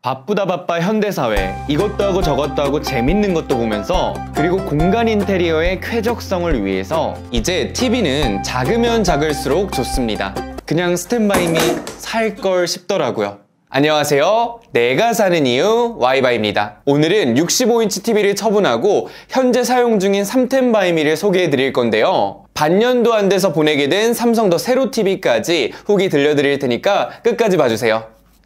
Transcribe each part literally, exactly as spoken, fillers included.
바쁘다 바빠 현대사회, 이것도 하고 저것도 하고 재밌는 것도 보면서, 그리고 공간 인테리어의 쾌적성을 위해서 이제 티비는 작으면 작을수록 좋습니다. 그냥 스탠바이미 살 걸 싶더라고요. 안녕하세요. 내가 사는 이유 와이바이입니다. 오늘은 육십오 인치 티비를 처분하고 현재 사용 중인 삼텐바이미를 소개해 드릴 건데요. 반년도 안 돼서 보내게 된 삼성 더 세로 티비까지 후기 들려드릴 테니까 끝까지 봐주세요.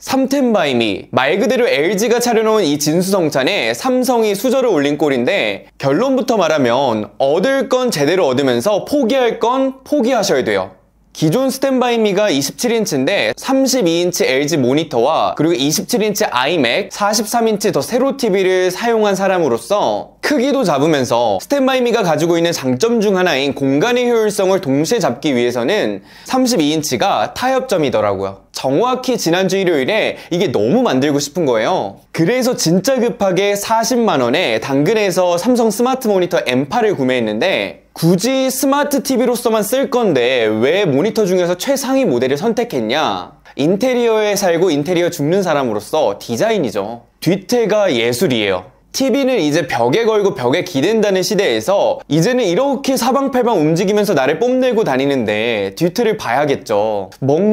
삼텐바이미, 말 그대로 엘지가 차려놓은 이 진수성찬에 삼성이 수저를 올린 꼴인데, 결론부터 말하면 얻을 건 제대로 얻으면서 포기할 건 포기하셔야 돼요. 기존 스탠바이미가 이십칠 인치인데 삼십이 인치 엘지 모니터와 그리고 이십칠 인치 아이맥, 사십삼 인치 더 세로 티비를 사용한 사람으로서 크기도 잡으면서 스탠바이미가 가지고 있는 장점 중 하나인 공간의 효율성을 동시에 잡기 위해서는 삼십이 인치가 타협점이더라고요. 정확히 지난주 일요일에 이게 너무 만들고 싶은 거예요. 그래서 진짜 급하게 사십만 원에 당근에서 삼성 스마트 모니터 엠 팔을 구매했는데, 굳이 스마트 티비로서만 쓸 건데 왜 모니터 중에서 최상위 모델을 선택했냐? 인테리어에 살고 인테리어 죽는 사람으로서 디자인이죠. 뒤태가 예술이에요. 티비는 이제 벽에 걸고 벽에 기댄다는 시대에서 이제는 이렇게 사방팔방 움직이면서 나를 뽐내고 다니는데 뒤틀을 봐야겠죠.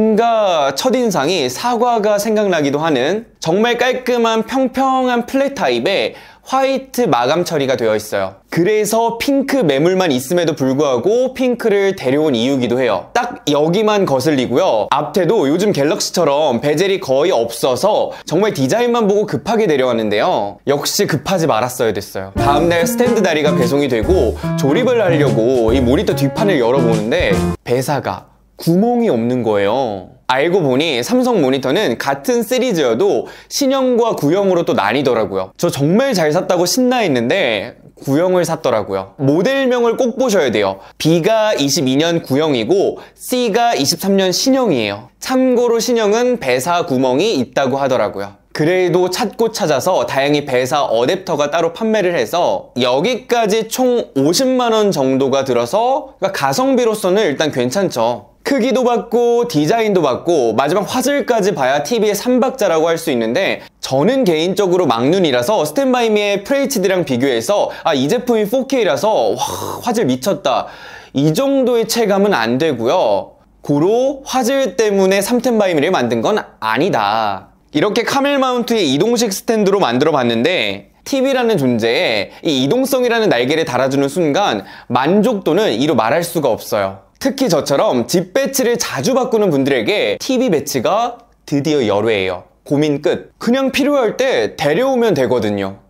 뭔가 첫인상이 사과가 생각나기도 하는 정말 깔끔한 평평한 플랫 타입에 화이트 마감 처리가 되어 있어요. 그래서 핑크 매물만 있음에도 불구하고 핑크를 데려온 이유기도 해요. 딱 여기만 거슬리고요. 앞태도 요즘 갤럭시처럼 베젤이 거의 없어서 정말 디자인만 보고 급하게 데려왔는데요. 역시 급하지 말았어야 됐어요. 다음날 스탠드 다리가 배송이 되고 조립을 하려고 이 모니터 뒷판을 열어보는데 배사가 구멍이 없는 거예요. 알고 보니 삼성 모니터는 같은 시리즈여도 신형과 구형으로 또 나뉘더라고요. 저 정말 잘 샀다고 신나했는데 구형을 샀더라고요. 모델명을 꼭 보셔야 돼요. B가 이십이 년 구형이고 C가 이십삼 년 신형이에요. 참고로 신형은 배사 구멍이 있다고 하더라고요. 그래도 찾고 찾아서 다행히 배사 어댑터가 따로 판매를 해서 여기까지 총 오십만 원 정도가 들어서, 그러니까 가성비로서는 일단 괜찮죠. 크기도 받고 디자인도 받고 마지막 화질까지 봐야 티비의 삼박자라고 할 수 있는데, 저는 개인적으로 막눈이라서 스탠바이미의 에프에이치디랑 비교해서 아, 이 제품이 포케이라서 와, 화질 미쳤다, 이 정도의 체감은 안 되고요. 고로 화질 때문에 삼텐바이미를 만든 건 아니다. 이렇게 카멜 마운트의 이동식 스탠드로 만들어 봤는데, 티비라는 존재에 이 이동성이라는 날개를 달아주는 순간 만족도는 이루 말할 수가 없어요. 특히 저처럼 집 배치를 자주 바꾸는 분들에게 티비 배치가 드디어 열외예요. 고민 끝. 그냥 필요할 때 데려오면 되거든요.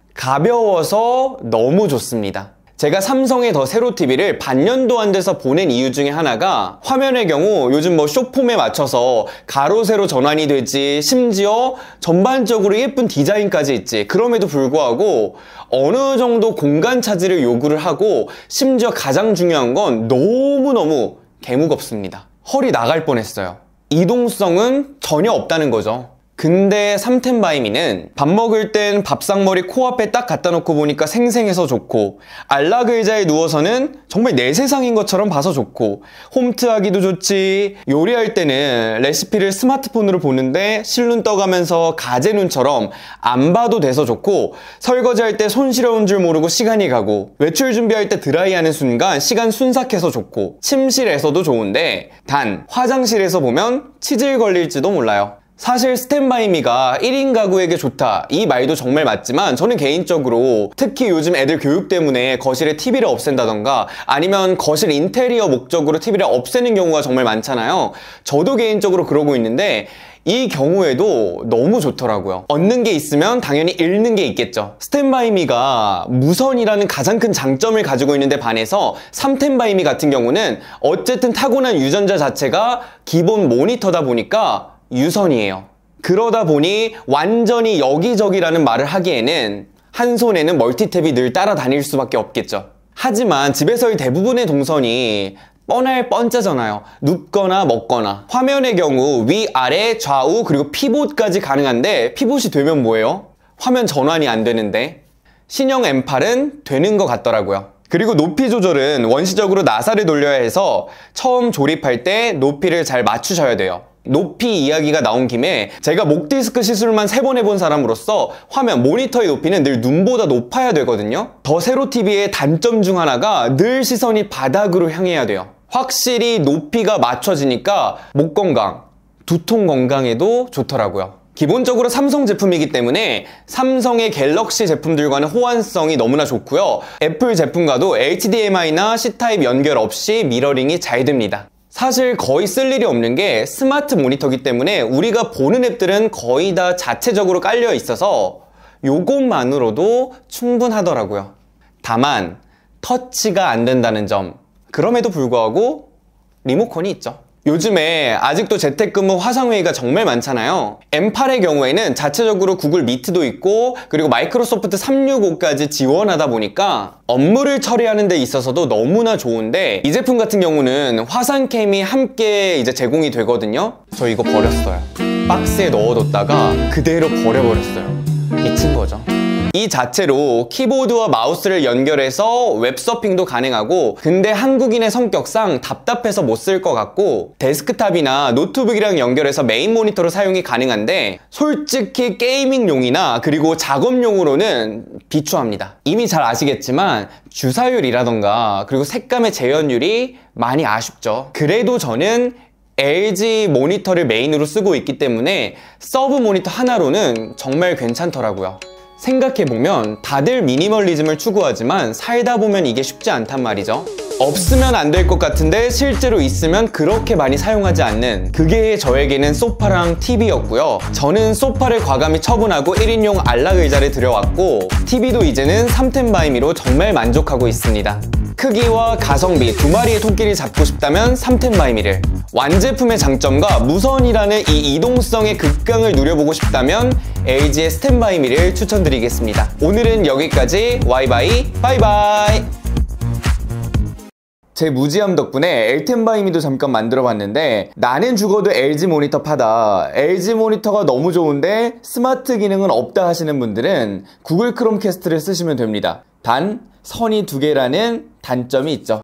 가벼워서 너무 좋습니다. 제가 삼성의 더 세로 티비를 반년도 안 돼서 보낸 이유 중에 하나가, 화면의 경우 요즘 뭐 숏폼에 맞춰서 가로 세로 전환이 되지, 심지어 전반적으로 예쁜 디자인까지 있지, 그럼에도 불구하고 어느 정도 공간 차지를 요구를 하고, 심지어 가장 중요한 건 너무너무 개무겁습니다. 허리 나갈 뻔했어요. 이동성은 전혀 없다는 거죠. 근데 삼텐바이미는 밥 먹을 땐 밥상머리 코앞에 딱 갖다 놓고 보니까 생생해서 좋고, 안락 의자에 누워서는 정말 내 세상인 것처럼 봐서 좋고, 홈트하기도 좋지, 요리할 때는 레시피를 스마트폰으로 보는데 실눈 떠가면서 가제눈처럼 안 봐도 돼서 좋고, 설거지할 때 손 시려운 줄 모르고 시간이 가고, 외출 준비할 때 드라이하는 순간 시간 순삭해서 좋고, 침실에서도 좋은데 단 화장실에서 보면 치질 걸릴지도 몰라요. 사실 스탠바이미가 일 인 가구에게 좋다, 이 말도 정말 맞지만, 저는 개인적으로 특히 요즘 애들 교육 때문에 거실에 티비를 없앤다던가 아니면 거실 인테리어 목적으로 티비를 없애는 경우가 정말 많잖아요. 저도 개인적으로 그러고 있는데 이 경우에도 너무 좋더라고요. 얻는 게 있으면 당연히 잃는 게 있겠죠. 스탠바이미가 무선이라는 가장 큰 장점을 가지고 있는데 반해서 삼텐바이미 같은 경우는 어쨌든 타고난 유전자 자체가 기본 모니터다 보니까 유선이에요. 그러다 보니 완전히 여기저기라는 말을 하기에는 한 손에는 멀티탭이 늘 따라다닐 수밖에 없겠죠. 하지만 집에서의 대부분의 동선이 뻔할 뻔짜잖아요. 눕거나 먹거나. 화면의 경우 위, 아래, 좌우 그리고 피봇까지 가능한데, 피봇이 되면 뭐예요? 화면 전환이 안 되는데. 신형 엠 팔은 되는 것 같더라고요. 그리고 높이 조절은 원시적으로 나사를 돌려야 해서 처음 조립할 때 높이를 잘 맞추셔야 돼요. 높이 이야기가 나온 김에 제가 목 디스크 시술만 세 번 해본 사람으로서 화면, 모니터의 높이는 늘 눈보다 높아야 되거든요. 더 세로 티비의 단점 중 하나가 늘 시선이 바닥으로 향해야 돼요. 확실히 높이가 맞춰지니까 목 건강, 두통 건강에도 좋더라고요. 기본적으로 삼성 제품이기 때문에 삼성의 갤럭시 제품들과는 호환성이 너무나 좋고요. 애플 제품과도 에이치디엠아이나 C타입 연결 없이 미러링이 잘 됩니다. 사실 거의 쓸 일이 없는 게 스마트 모니터이기 때문에 우리가 보는 앱들은 거의 다 자체적으로 깔려 있어서 요것만으로도 충분하더라고요. 다만 터치가 안 된다는 점, 그럼에도 불구하고 리모컨이 있죠. 요즘에 아직도 재택근무 화상회의가 정말 많잖아요. 엠 팔의 경우에는 자체적으로 구글 미트도 있고 그리고 마이크로소프트 삼백육십오까지 지원하다 보니까 업무를 처리하는 데 있어서도 너무나 좋은데, 이 제품 같은 경우는 화상캠이 함께 이제 제공이 되거든요. 저 이거 버렸어요. 박스에 넣어뒀다가 그대로 버려버렸어요. 미친 거죠. 이 자체로 키보드와 마우스를 연결해서 웹서핑도 가능하고, 근데 한국인의 성격상 답답해서 못 쓸 것 같고 데스크탑이나 노트북이랑 연결해서 메인 모니터로 사용이 가능한데, 솔직히 게이밍용이나 그리고 작업용으로는 비추합니다. 이미 잘 아시겠지만 주사율이라던가 그리고 색감의 재현율이 많이 아쉽죠. 그래도 저는 엘지 모니터를 메인으로 쓰고 있기 때문에 서브 모니터 하나로는 정말 괜찮더라고요. 생각해보면 다들 미니멀리즘을 추구하지만 살다 보면 이게 쉽지 않단 말이죠. 없으면 안 될 것 같은데 실제로 있으면 그렇게 많이 사용하지 않는, 그게 저에게는 소파랑 티비였고요. 저는 소파를 과감히 처분하고 일 인용 안락 의자를 들여왔고, 티비도 이제는 삼 템 바이미로 정말 만족하고 있습니다. 크기와 가성비 두 마리의 토끼를 잡고 싶다면 삼 템 바이미를, 완제품의 장점과 무선이라는 이 이동성의 극강을 누려보고 싶다면 엘지의 스탠바이미를 추천드리겠습니다. 오늘은 여기까지. 와이바이 바이바이. 제 무지함 덕분에 엘텐바이미도 잠깐 만들어봤는데, 나는 죽어도 엘지 모니터 파다, 엘지 모니터가 너무 좋은데 스마트 기능은 없다 하시는 분들은 구글 크롬캐스트를 쓰시면 됩니다. 단 선이 두 개라는 단점이 있죠.